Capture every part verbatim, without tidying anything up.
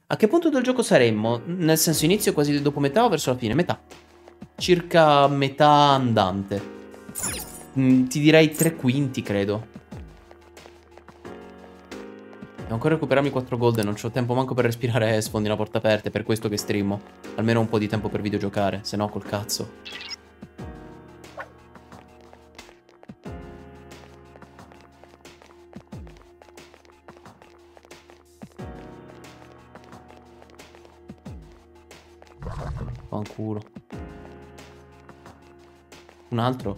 A che punto del gioco saremmo? Nel senso, inizio quasi dopo metà o verso la fine? Metà. Circa metà andante. Mm, ti direi tre quinti, credo. Devo ancora recuperarmi quattro gold e non c'ho tempo manco per respirare e sfondi una porta aperta. È per questo che streamo. Almeno un po' di tempo per videogiocare, se no col cazzo. Fanculo. Un altro.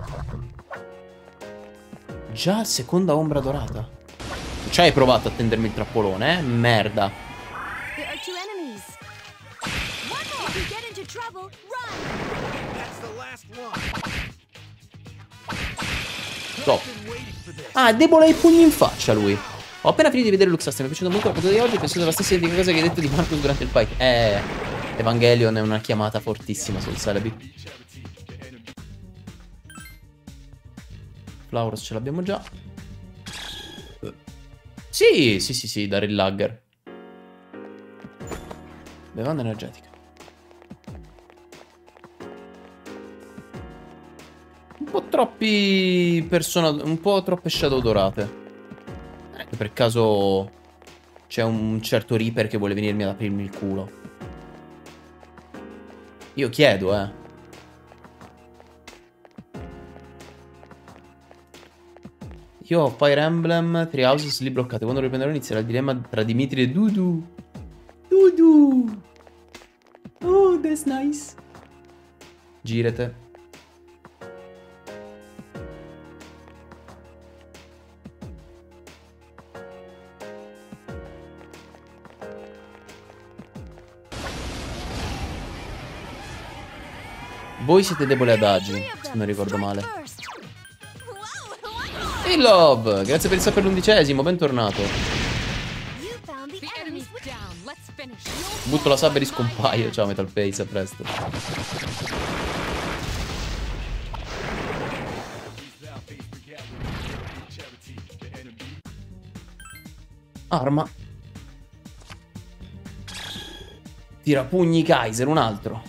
Già seconda ombra dorata. Ci hai provato a tendermi il trappolone, eh? Merda. Top. Ah, è debole ai pugni in faccia lui. Ho appena finito di vedere Luxas, mi è piaciuto molto la foto di oggi. Penso sia la stessa identica cosa che hai detto di Marcus durante il fight. Eh, Evangelion è una chiamata fortissima sul Celebi. Flauros ce l'abbiamo già. Sì, sì, sì, sì, dare il lagger. Bevanda energetica. Un po' troppi persona... Un po' troppe shadow dorate. Ecco, per caso c'è un certo Reaper che vuole venirmi ad aprirmi il culo. Io chiedo, eh. Io ho Fire Emblem, Three Houses lì bloccate. Quando lo riprenderò inizierà il dilemma tra Dimitri e Dudu. Dudu. Oh, that's nice. Girete. Voi siete deboli ad agi, se non ricordo male. Hey Love, grazie per il sub per l'undicesimo, bentornato. Butto la sub e riscompaio. Ciao Metal Face, a presto. Arma. Tirapugni Kaiser, un altro.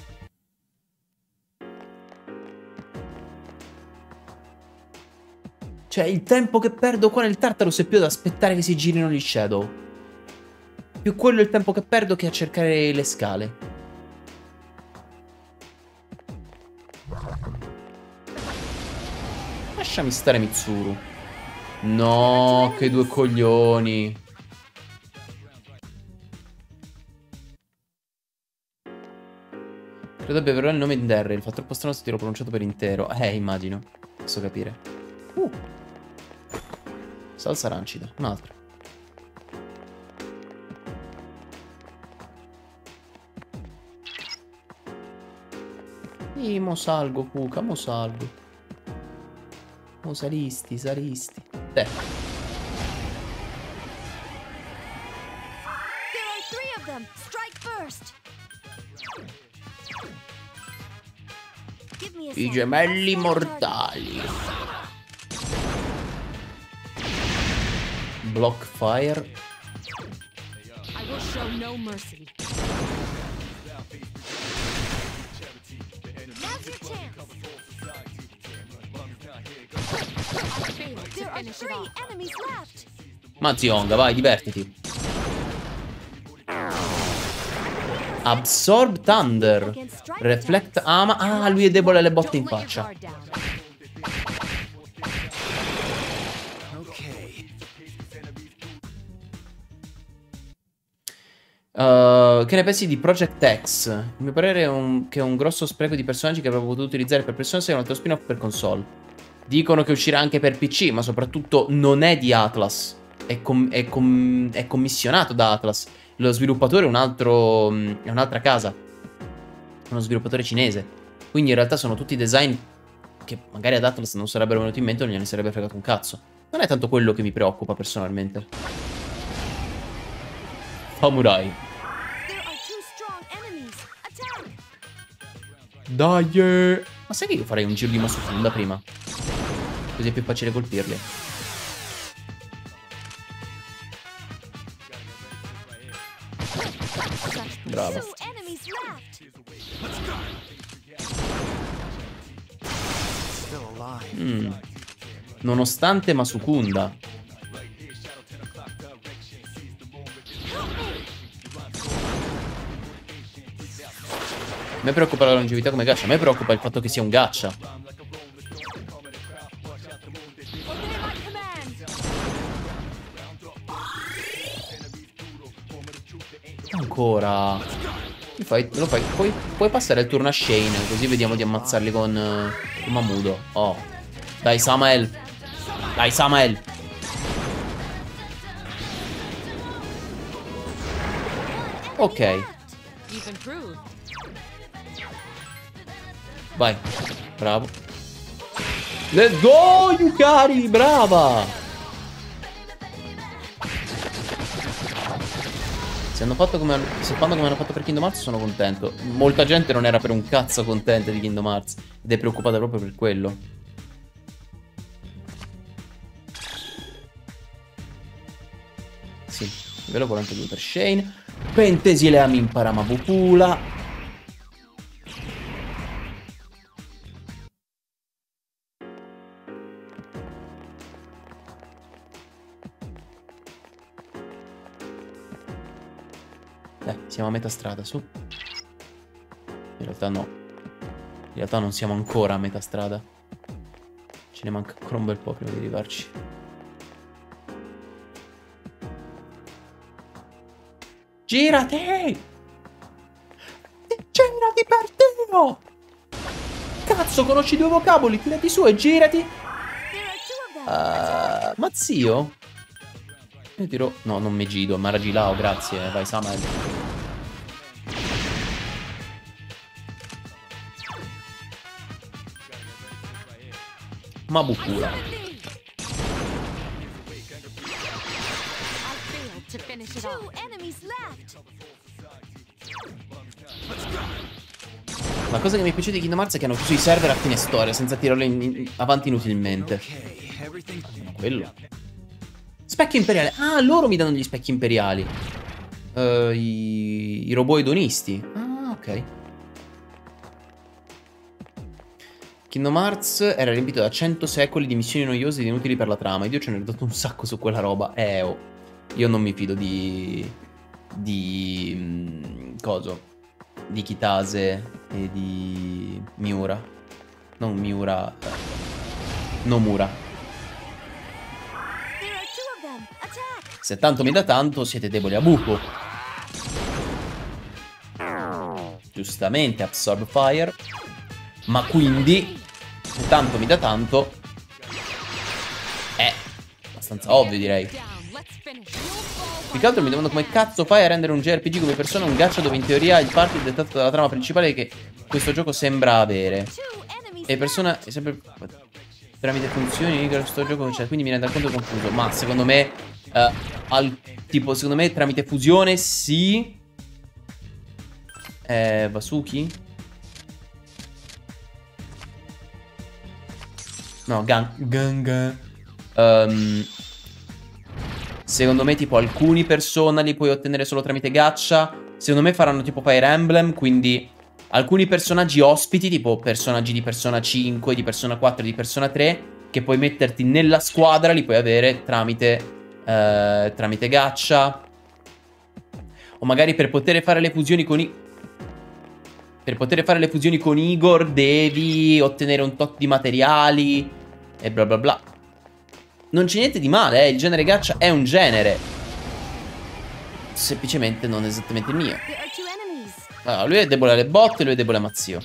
Cioè, il tempo che perdo qua nel Tartarus è più ad aspettare che si girino gli shadow. Più quello è il tempo che perdo che a cercare le scale. Lasciami stare Mitsuru. No, che due coglioni. Credo abbia però il nome di Derry. Il fa troppo strano se ti l'ho pronunciato per intero. Eh, immagino. Posso capire. Uh. Salsa arancida, un altro. Ih, mo salgo, Cuca, mo salgo. Mo salisti, salisti. Te. I gemelli mortali. Block fire. I will show no mercy. Mazionga, vai, divertiti. Absorb Thunder. Reflect Ama. Ah, lui è debole alle botte in faccia. Uh, che ne pensi di Project X? A mio parere è un, che è un grosso spreco di personaggi che avremmo potuto utilizzare per PlayStation sei e un altro spin-off per console. Dicono che uscirà anche per P C, ma soprattutto non è di Atlas. È, com è, com è commissionato da Atlas. Lo sviluppatore è un altro, è un'altra casa. È uno sviluppatore cinese. Quindi in realtà sono tutti design che magari ad Atlas non sarebbero venuti in mente o non gliene sarebbe fregato un cazzo. Non è tanto quello che mi preoccupa personalmente. Samurai. Dai. Ma sai che io farei un giro di Masufunda prima? Così è più facile colpirli. Brava. Mm. Nonostante Masukunda. A me preoccupa la longevità come gacha. A me preoccupa il fatto che sia un gacha. Ancora. Mi fai, me lo fai. Puoi, puoi passare il turno a Shane, così vediamo di ammazzarli con, uh, con Mamudo. Oh. Dai Samael. Dai Samael. Ok. Vai. Bravo. Let's go, Yukari. Brava. Se hanno fatto come, se fanno come hanno fatto per Kingdom Hearts sono contento. Molta gente non era per un cazzo contenta di Kingdom Hearts ed è preoccupata proprio per quello. Sì, livello quarantadue per Shane. Pentesile impara Mabupula. Dai, siamo a metà strada, su. In realtà no. In realtà non siamo ancora a metà strada. Ce ne manca ancora un bel po' prima di arrivarci. Girati! Girati, partito! Cazzo, conosci due vocaboli? Tirati su e girati! Uh, ma zio? Io tiro... No, non Megido, Maragilao, grazie. Vai, Samuel. Mabukura. La cosa che mi è piaciuta di Kingdom Hearts è che hanno chiuso i server a fine storia, senza tirarlo in, in, avanti inutilmente. Quello. Specchio imperiale. Ah, loro mi danno gli specchi imperiali. Uh, i, I robot edonisti. Ah, ok. Kingdom Hearts era riempito da cento secoli di missioni noiose ed inutili per la trama. Ed io ce ne ho dato un sacco su quella roba. Eh, oh. Io non mi fido di... Di... Mh, coso. Di Kitase e di... Miura. Non Miura. Nomura. Se tanto mi dà tanto, siete deboli a buco. Giustamente, Absorb Fire. Ma quindi, se tanto mi dà tanto, è abbastanza ovvio, direi. Più che altro mi domando come cazzo fai a rendere un J R P G come persona un gacha dove in teoria il party è dettato dalla trama principale che questo gioco sembra avere. E persona è sempre... tramite funzioni di questo gioco, cioè, quindi mi rende conto confuso. Ma secondo me uh, al tipo secondo me tramite fusione sì. Eh, Vasuki? No, Gang Gang um, secondo me tipo alcuni persona li puoi ottenere solo tramite gacha. Secondo me faranno tipo Fire Emblem, quindi alcuni personaggi ospiti, tipo personaggi di Persona cinque, di Persona quattro, di Persona tre, che puoi metterti nella squadra, li puoi avere tramite, eh, tramite gacha. O magari per poter fare le fusioni con i... Per poter fare le fusioni con Igor devi ottenere un tot di materiali e bla bla bla. Non c'è niente di male, eh. Il genere gacha è un genere. Semplicemente non esattamente il mio. Allora, lui è debole alle botte, lui è debole a Mazzio.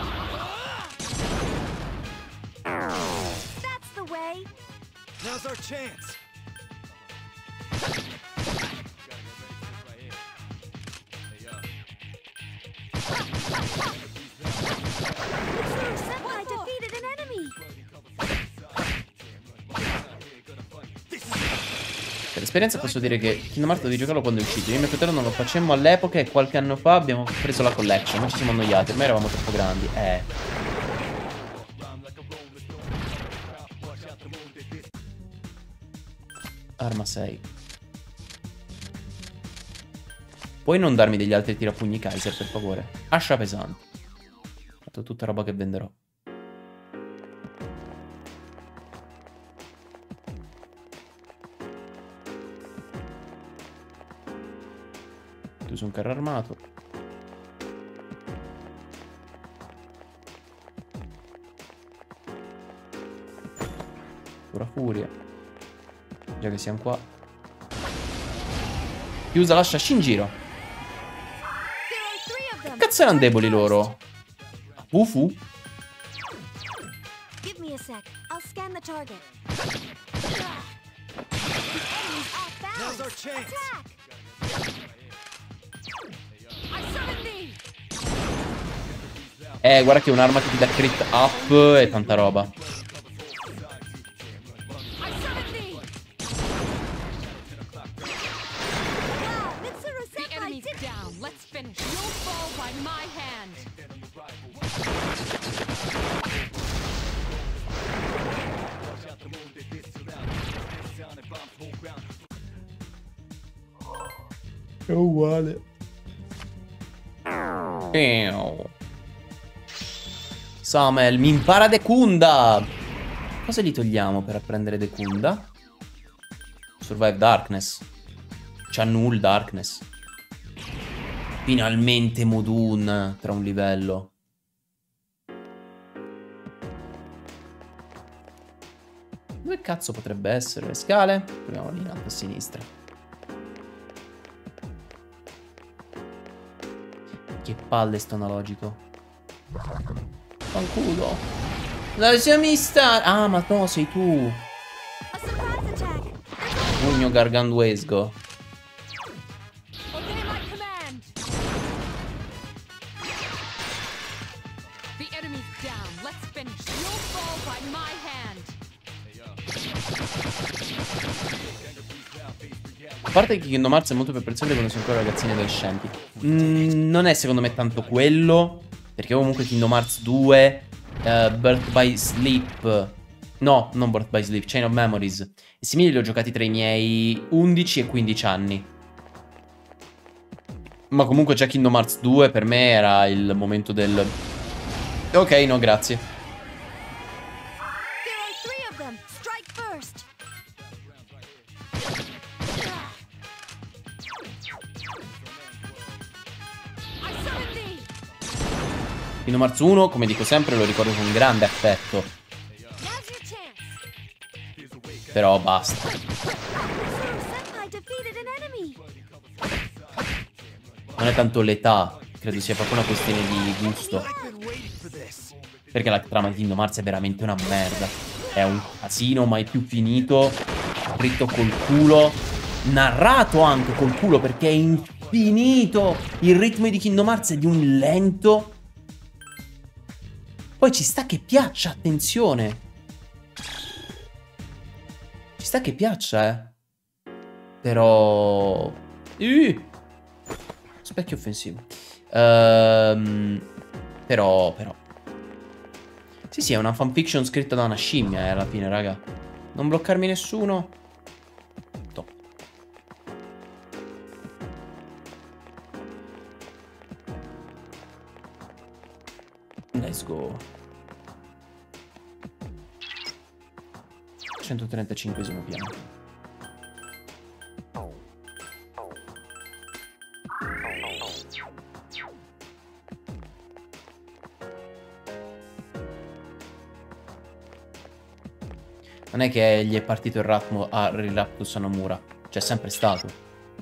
Per esperienza posso dire che Kingdom Hearts devi giocarlo quando è uscito. Io e mio fratello non lo facemmo all'epoca e qualche anno fa abbiamo preso la collection. Non ci siamo annoiati, ormai eravamo troppo grandi. Eh. Arma sei. Puoi non darmi degli altri tirapugni Kaiser, per favore? Ascia pesante. Ho fatto tutta roba che venderò. Tu sei un carro armato. Pura furia. Già che siamo qua. Chiusa, lascia Shinjiro. Che cazzo erano deboli loro? Ufu? Give me a sec. I'll scan the target. Now's our chance. Eh, guarda che è un'arma che ti dà crit up e tanta roba. È uguale. Samuel, mi impara Dekunda. Cosa gli togliamo per apprendere Dekunda? Survive Darkness. Channul Darkness. Finalmente Modun tra un livello. Dove cazzo potrebbe essere? Le scale? Proviamo lì in alto a sinistra. Che palle sto analogico. Fanculo. Dove siamo sta? Ah, ma no, sei tu. Pugno gargantuesco. A parte che Kingdom Hearts è molto più apprezzabile quando sono ancora ragazzini adolescenti. Mm, non è secondo me tanto quello. Perché comunque Kingdom Hearts due, uh, Birth by Sleep. No, non Birth by Sleep, Chain of Memories. E simili li ho giocati tra i miei undici e quindici anni. Ma comunque già Kingdom Hearts due per me era il momento del... Ok, no, grazie. Kingdom Hearts uno, come dico sempre, lo ricordo con grande affetto. Però basta. Non è tanto l'età, credo sia proprio una questione di gusto. Perché la trama di Kingdom Hearts è veramente una merda. È un casino mai più finito, scritto col culo, narrato anche col culo perché è infinito. Il ritmo di Kingdom Hearts è di un lento. Poi ci sta che piaccia, attenzione. Ci sta che piaccia, eh. Però... Uh. Specchio offensivo. Ehm... Però, però... Sì, sì, è una fanfiction scritta da una scimmia, eh, alla fine, raga. Non bloccarmi nessuno. Top. Let's go. centotrentacinquesimo piano. Non è che gli è partito il Ratmo a Rilaptus a Nomura. C'è sempre stato.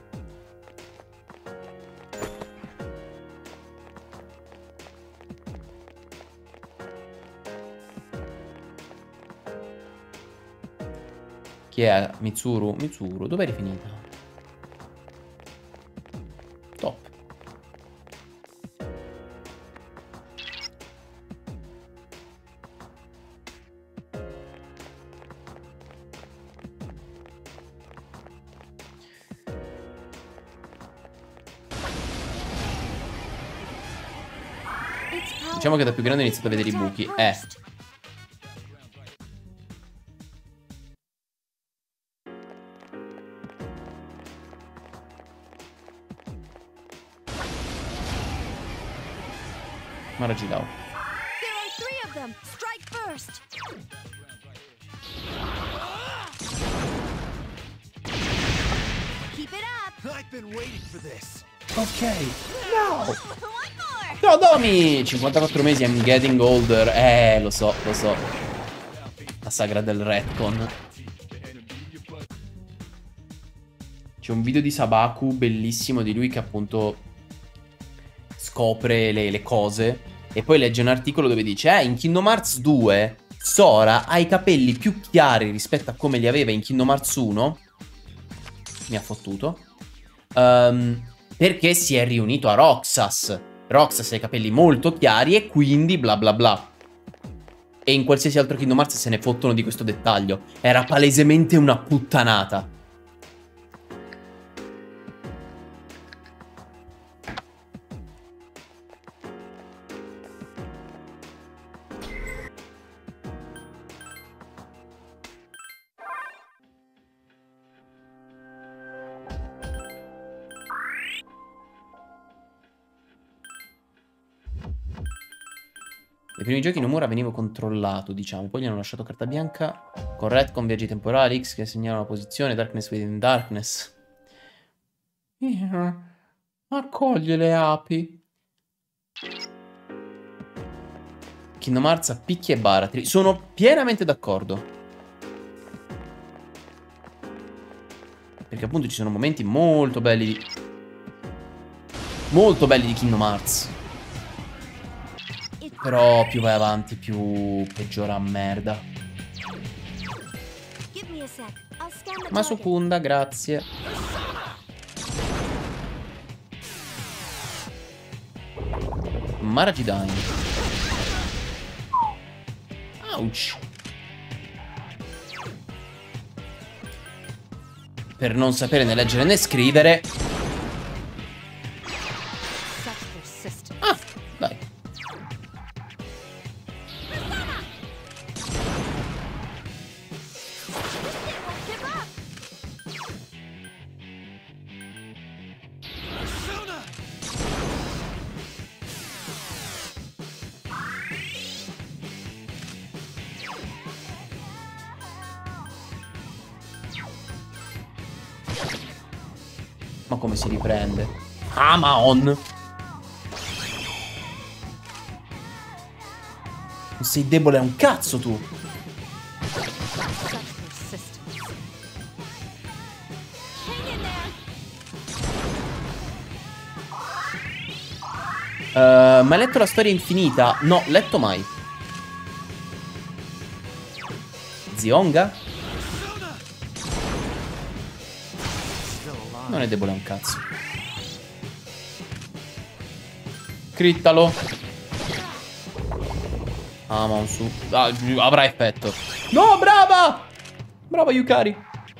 Chi è? Mitsuru? Mitsuru, dove eri finita? Top. Diciamo che da più grande ho iniziato a vedere i buchi. Eh. Maragidao. There are three of them. Strike first. Keep it up. I've been waiting for this. Ok. No. One more. No, Domi! cinquantaquattro mesi, I'm getting older. Eh, lo so, lo so. La sagra del retcon. C'è un video di Sabaku bellissimo di lui che appunto scopre le, le cose e poi legge un articolo dove dice eh, in Kingdom Hearts due Sora ha i capelli più chiari rispetto a come li aveva in Kingdom Hearts uno. Mi ha fottuto. Um, perché si è riunito a Roxas. Roxas ha i capelli molto chiari e quindi bla bla bla. E in qualsiasi altro Kingdom Hearts se ne fottono di questo dettaglio. Era palesemente una puttanata. Nei primi giochi Nomura veniva controllato, diciamo, poi gli hanno lasciato carta bianca con retcon, viaggi temporali, X che segnala la posizione, Darkness within Darkness. Yeah. Accoglie le api. Kingdom Hearts a picchi e baratri. Sono pienamente d'accordo. Perché appunto ci sono momenti molto belli di... Molto belli di Kingdom Hearts. Però più vai avanti, più peggiora a merda. Give me a sec. I'll scan the Ma target. Sukunda, grazie. Maragidai. Ouch. Per non sapere né leggere né scrivere. Such persistence. Ah, dai. Give up. Ma come si riprende? Amaon. Non sei debole a un cazzo tu. Such persistence. Hang in there. Uh, ma hai letto la storia infinita? No, letto mai. Zionga? Non è debole a un cazzo. Crittalo. Ah, ma un su. Ah, avrà effetto. No, brava! Brava Yukari.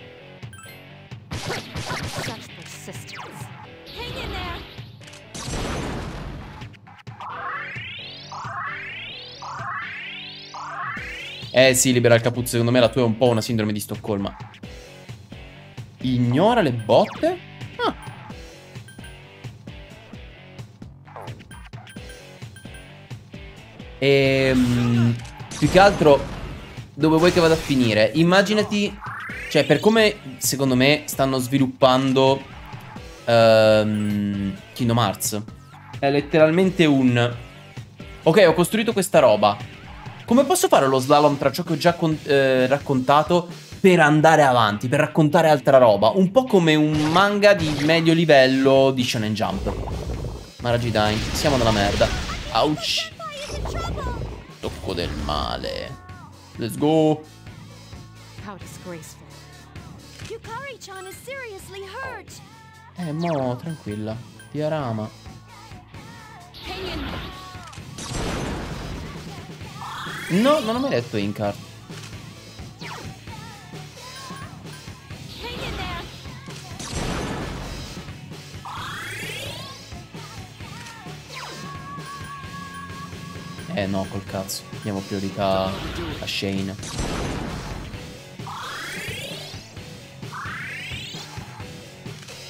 Such persistence. Hang in there. Eh sì, libera il capuzzo. Secondo me la tua è un po' una sindrome di Stoccolma. Ignora le botte? Ah. Ehm, più che altro, dove vuoi che vada a finire? Immaginati, cioè per come secondo me stanno sviluppando ehm, Kingdom Hearts. È letteralmente un... Ok, ho costruito questa roba. Come posso fare lo slalom tra ciò che ho già eh, raccontato per andare avanti, per raccontare altra roba? Un po' come un manga di medio livello di Shonen Jump. Maragidai, siamo nella merda. Ouch. Tocco del male. Let's go. How disgraceful. Yukari-chan is seriously hurt. Eh, mo, tranquilla. Diorama. Hang in there. No, non ho mai letto Inkart. Hang in there. Eh no, col cazzo. Diamo priorità a Shane.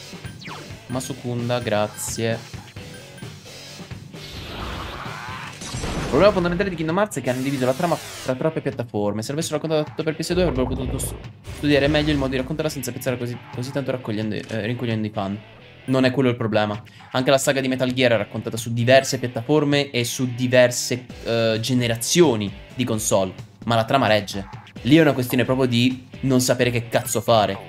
Masukunda, grazie. problema fondamentale di Kingdom Hearts è che hanno diviso la trama tra troppe piattaforme. Se l'avessero raccontato tutto per P S due avrebbero potuto studiare meglio il modo di raccontarla senza pensare così, così tanto raccogliendo, eh, rincogliendo i fan. Non è quello il problema. Anche la saga di Metal Gear è raccontata su diverse piattaforme e su diverse uh, generazioni di console. Ma la trama regge. Lì è una questione proprio di non sapere che cazzo fare.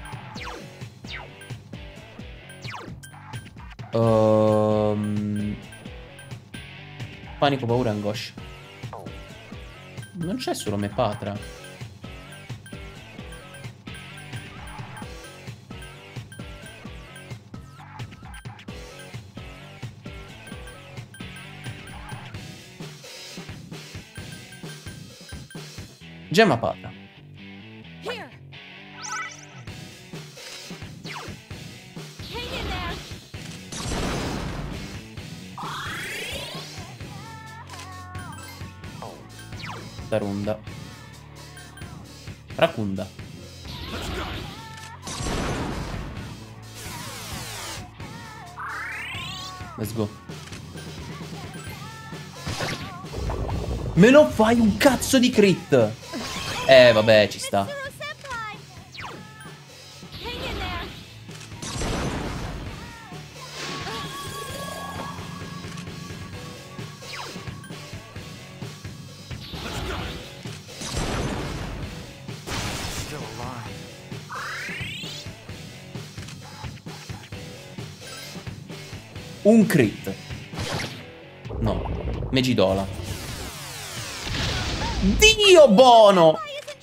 Um... Panico, paura e angoscia. Non c'è solo Mepatra. Gemma Patra. Here. Hang in there. Tarunda. Racunda. Let's go. Me lo fai un cazzo di crit. Eh vabbè, ci sta. Un crit. No, Megidola. Dio buono!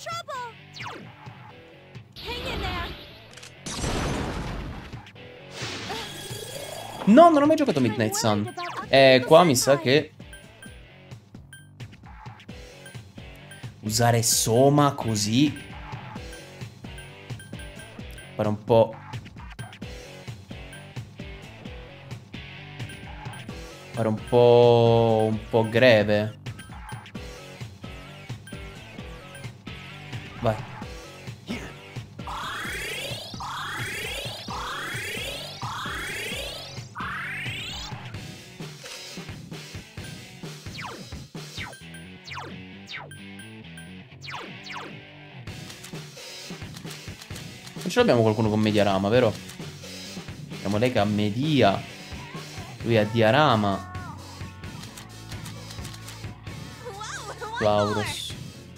No, non ho mai giocato Midnight Sun. Eh, qua mi sa che usare Soma così fare un po'. Fare un po'... un po' greve. Vai. Non ce l'abbiamo qualcuno con Mediarama, vero? Abbiamo lei che ha Media. Lui ha Diarama. Flauros.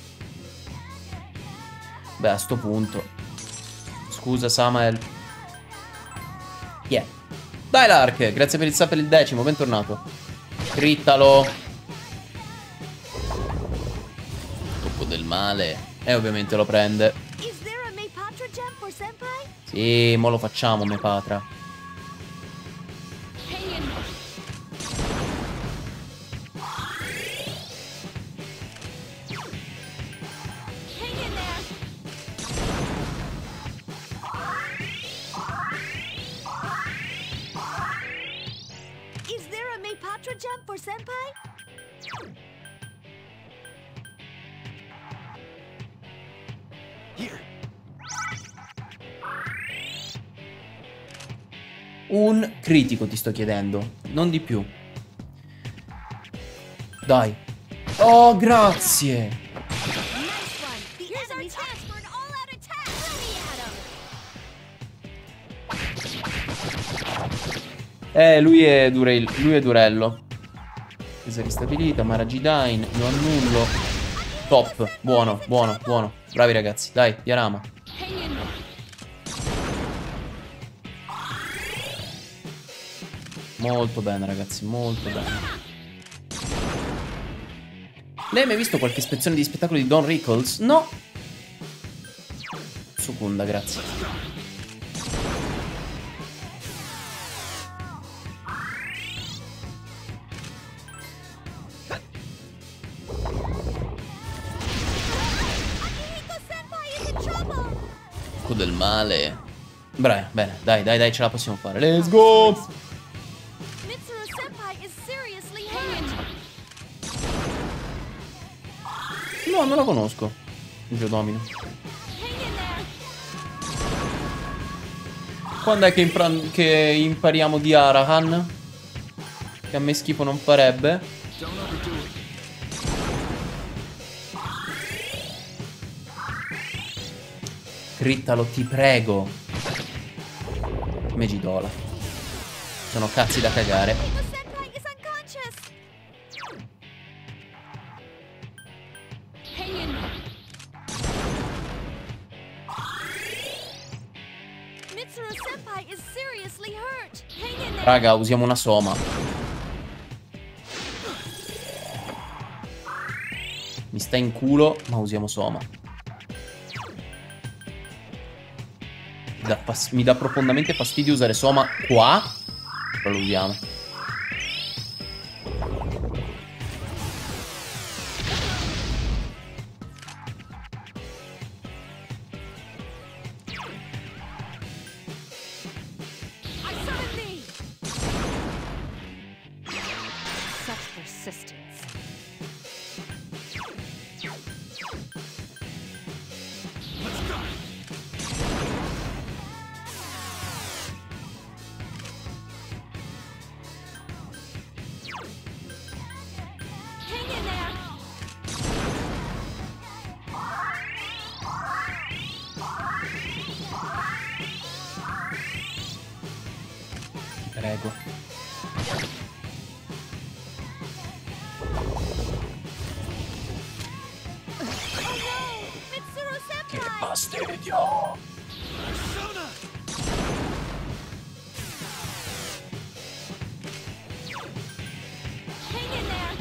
Beh, a sto punto. Scusa, Samael. Yeah. Dai, Lark. Grazie per il sub per il decimo. Bentornato. Crittalo. Tocco del male. E ovviamente lo prende. Sì, mo lo facciamo, Mepatra. Un critico ti sto chiedendo, non di più. Dai. Oh, grazie. Eh, lui è, Durel lui è Durello. Presa ristabilita, Maragidain, lo annullo. Top, buono, buono, buono. Bravi ragazzi, dai, Diarama. Molto bene ragazzi, molto bene. Lei ha mai visto qualche ispezione di spettacolo di Don Rickles? No. Seconda, grazie. Tocco del male. Beh, bene, dai, dai, dai, ce la possiamo fare. Let's go! No, non la conosco. Io domino. Quando è che, che impariamo di Arahan? Che a me schifo non farebbe. Crittalo, ti prego. Megidola. Sono cazzi da cagare. The senpai is unconscious. Hang in there. Mitsuru senpai is seriously hurt. Hang in there. Raga, usiamo una soma. Mi sta in culo, ma usiamo soma. Mi dà, mi dà profondamente fastidio usare soma qua. Però lo usiamo. I summon thee. Such persistence. Hang in there. Ti prego. Mitsuru Che senpai. fastidio. Hang in there.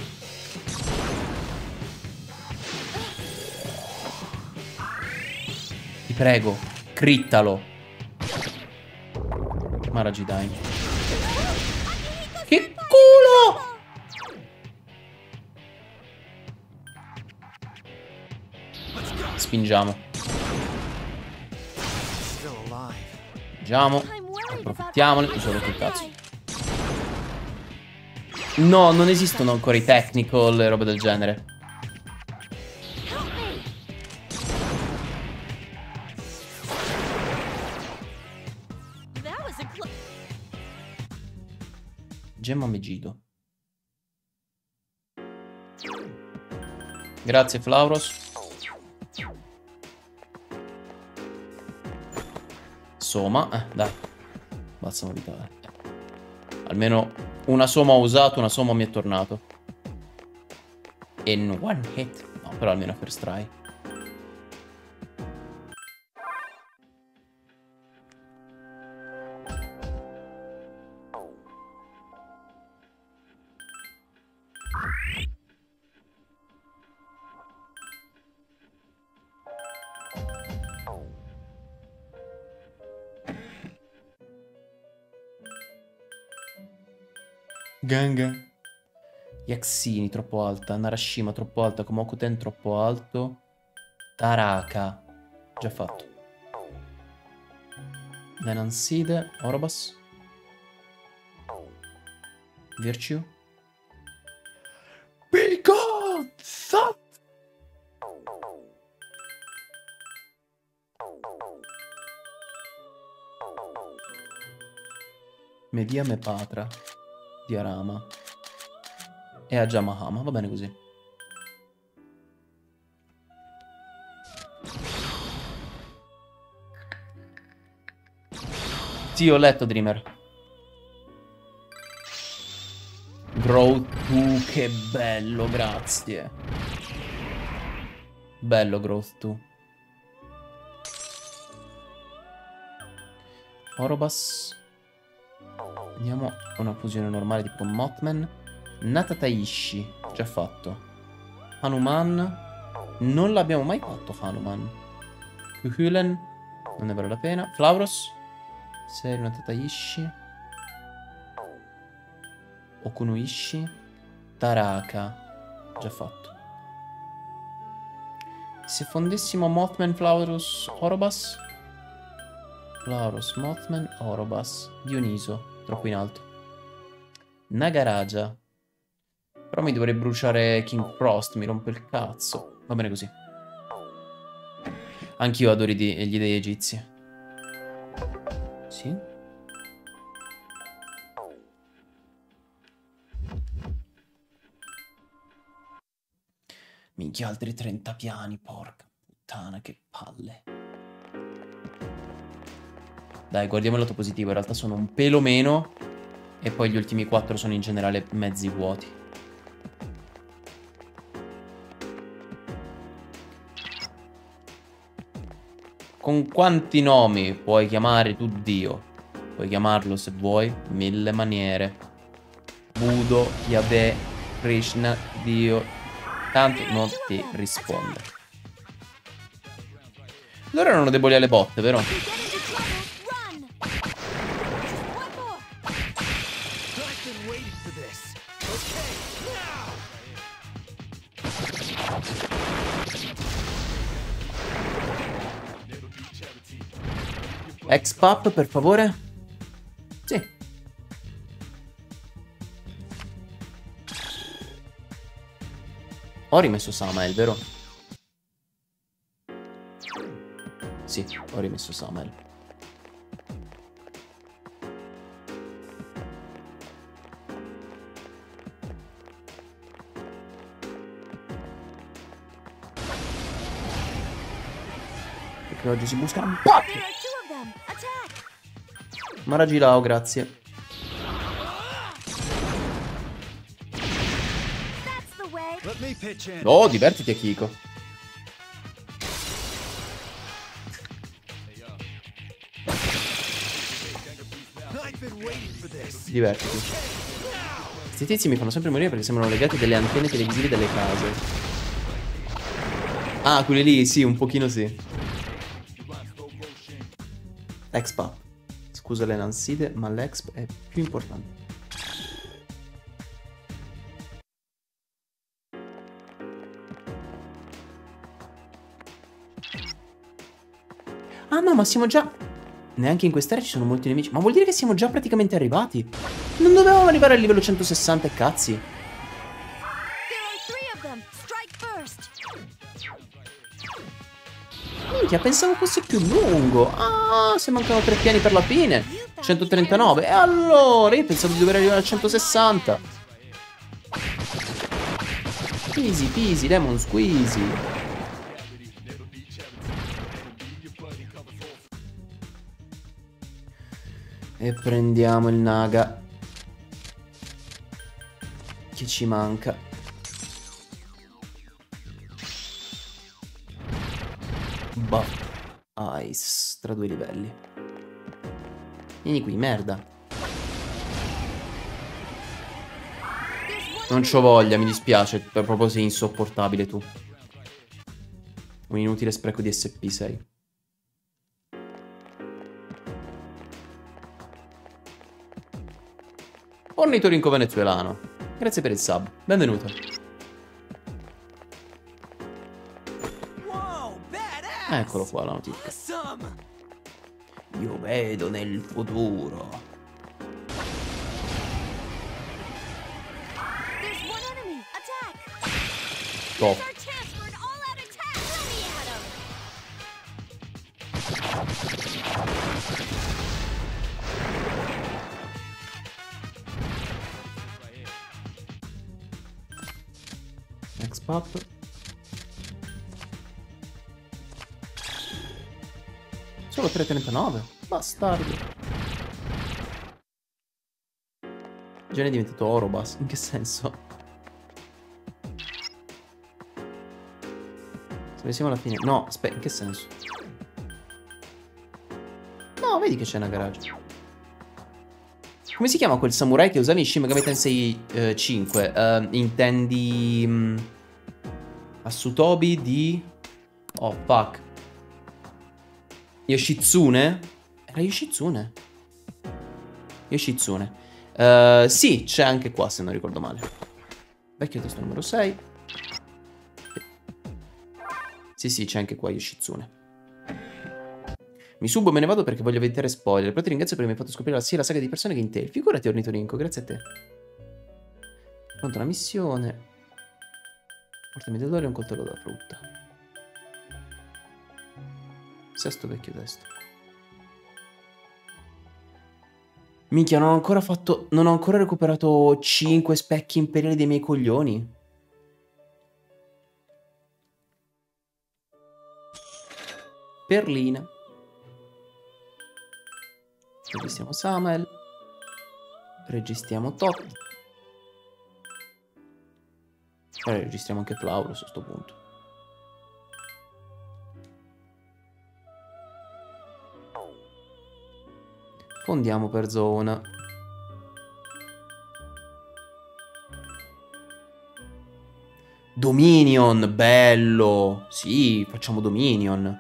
Ti prego, crittalo. Maragi dai. Che culo! Spingiamo. Spingiamo. I'm worried about Approfittiamone. Mi sono rotto il cazzo. No, non esistono ancora i technical e robe del genere. Help me. That was a cl- Gemma Megido. Grazie Flauros. Soma, eh, dai. Balsamo vitale. Almeno una soma ho usato, una soma mi è tornato. In one hit. No, però almeno first try. Ganga. Yaxini troppo alta, Narashima troppo alta, Komokuten troppo alto, Taraka già fatto. Venanside, Orobas, Virtue, Beacon, Sat. Mediame Patra, Diarama e Ajamahama, va bene così. Sì, ho letto Dreamer. Growth due, che bello, grazie. Bello Growth due. Orobas. Andiamo a una fusione normale tipo con Mothman. Natataishi, già fatto. Hanuman. Non l'abbiamo mai fatto Hanuman. Kuhulen. Non ne vale la pena. Flauros. Serio Natataishi. Okunuishi. Taraka. Già fatto. Se fondessimo Mothman, Flauros, Orobas. Flauros, Mothman, Orobas. Dioniso. Troppo in alto. Nagaraja. Però mi dovrei bruciare King Frost. Mi rompe il cazzo. Va bene così. Anch'io adoro gli dei egizi. Sì. Minchia, altri trenta piani. Porca puttana, che palle. Dai, guardiamo il lato positivo. In realtà sono un pelo meno. E poi gli ultimi quattro sono in generale mezzi vuoti. Con quanti nomi puoi chiamare tu Dio? Puoi chiamarlo se vuoi, mille maniere. Budo, Yahweh, Krishna, Dio. Tanto non ti risponde. Loro erano deboli alle botte, vero? X-Pap, per favore? Sì. Ho rimesso Samael, vero? Sì, ho rimesso Samael. Perché oggi si buscano un po'. Maragilao, grazie. Oh, divertiti, Akiko. Divertiti. Questi tizi mi fanno sempre morire perché sembrano legati delle antenne televisive delle case. Ah, quelli lì, sì, un pochino sì. X-Pap. Scusa le nanside, ma l'exp è più importante. Ah no, ma siamo già... Neanche in quest'area ci sono molti nemici. Ma vuol dire che siamo già praticamente arrivati? Non dovevamo arrivare al livello centosessanta e cazzi. Minchia, pensavo fosse più lungo. Ah, se mancano tre piani per la fine. centotrentanove. E allora, io pensavo di dover arrivare al centosessanta. Easy peasy, lemon squeezy. E prendiamo il Naga. Che ci manca. Buff Ice tra due livelli. Vieni qui, merda. Non c'ho voglia, mi dispiace. Proprio sei insopportabile tu. Un inutile spreco di S P sei. Ornitorinco venezuelano. Grazie per il sub. Benvenuto. Eccolo qua la notifica. Io vedo nel futuro. Top. X-Pap. Solo tre virgola trentanove. Bastardo. Già ne è diventato oro, bas. In che senso? Se siamo alla fine. No, aspetta, in che senso? No, vedi che c'è una garage. Come si chiama quel samurai che usavi in Shin Megami Tensei eh, cinque? Uh, intendi... Mh, Asutobi di... Oh, fuck. Yoshitsune? Era Yoshitsune? Yoshitsune. Uh, sì, c'è anche qua se non ricordo male. Vecchio testo numero sei. Sì, sì, c'è anche qua Yoshitsune. Mi subo e me ne vado perché voglio evitare spoiler. Però ti ringrazio perché mi hai fatto scoprire sia la saga di persone che in te. Figurati, Ornitorinco, grazie a te. Pronto una missione. Portami dell'olio e un coltello da frutta. Sesto vecchio testo. Minchia, non ho ancora fatto... Non ho ancora recuperato cinque specchi imperiali dei miei coglioni. Perlina. Registriamo Samael. Registriamo Tot. Poi registriamo anche Flauros a sto punto. Fondiamo per zona. Dominion, bello. Sì, facciamo Dominion.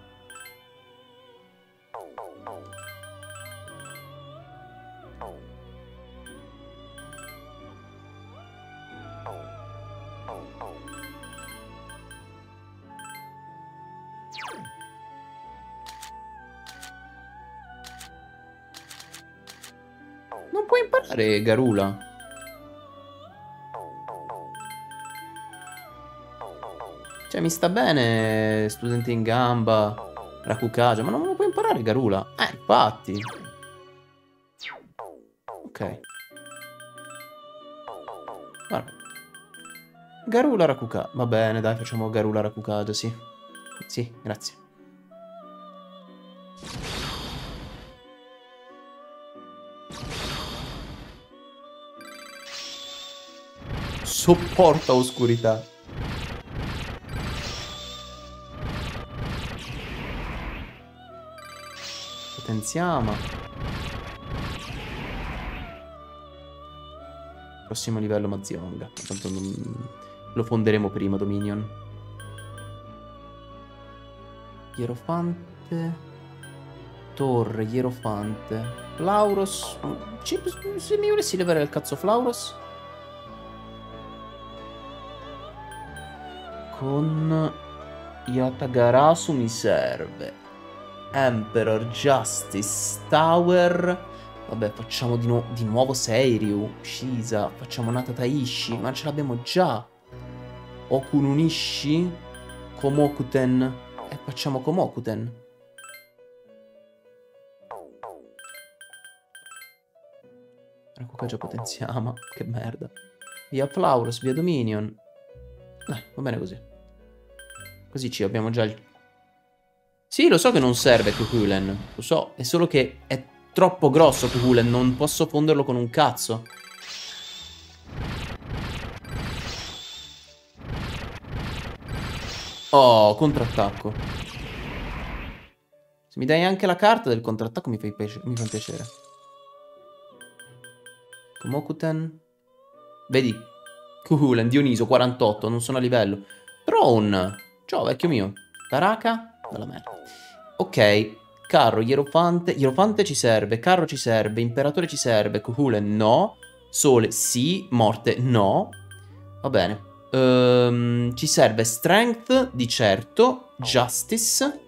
Non puoi imparare Garula. Cioè, mi sta bene studente in gamba, Rakukaja, ma non lo puoi imparare Garula. Eh, infatti. Ok. Guarda. Garula Rakukaja. Va bene, dai, facciamo Garula Rakukaja, sì. Sì, grazie. Sopporta oscurità. Potenziamo. Prossimo livello Mazionga. Tanto non... lo fonderemo prima, Dominion. Ierofante. Torre, Ierofante. Flauros. Se mi volessi levare il cazzo Flauros. Con Yatagarasu mi serve. Emperor, Justice, Tower. Vabbè, facciamo di, nu di nuovo Seiryu, Shisa. Facciamo Nata Taishi, ma ce l'abbiamo già. Okununishi, Komokuten. E facciamo Komokuten. Ecco che già potenziamo. Che merda. Via Flauros, via Dominion. Eh, va bene così. Così ci abbiamo già il... Sì, lo so che non serve Kukulen. Lo so, è solo che è troppo grosso Kukulen. Non posso fonderlo con un cazzo. Oh, contrattacco. Se mi dai anche la carta del contrattacco mi fai mi fa piacere. Komokuten. Vedi? Kukulen, Dioniso, quarantotto. Non sono a livello. Throne. Ciao, vecchio mio. Taraka. Bella merda. Ok. Carro, Ierofante. Ierofante ci serve. Carro ci serve. Imperatore ci serve. Kukulen no. Sole sì. Morte no. Va bene. Um, ci serve Strength di certo. Justice.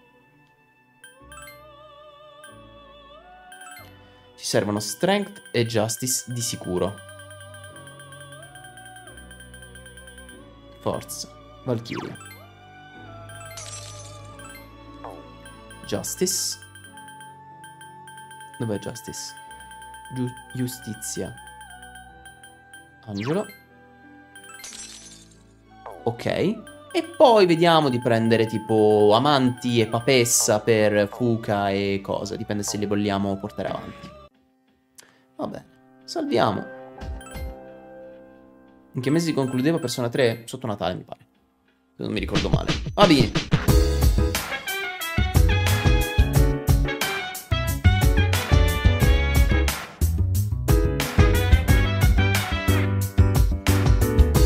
Ci servono Strength e Justice di sicuro. Forza. Valkyria. Justice. Dov'è Justice? Giu Giustizia. Angelo. Ok. E poi vediamo di prendere tipo Amanti e Papessa per Fuka e cosa. Dipende se li vogliamo portare avanti. Vabbè. Salviamo. In che mese si concludeva Persona tre? Sotto Natale mi pare. Non mi ricordo male. Va bene.